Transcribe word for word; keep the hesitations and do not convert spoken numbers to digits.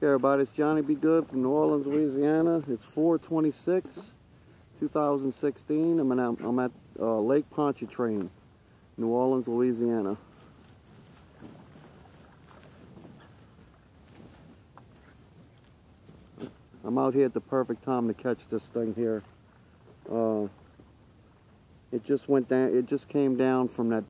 everybody, it's Johnny B. Good from New Orleans, Louisiana. It's four twenty-six, two thousand sixteen. I'm, in, I'm at uh, Lake Pontchartrain, New Orleans, Louisiana. I'm out here at the perfect time to catch this thing here. Uh, it just went down. It just came down from that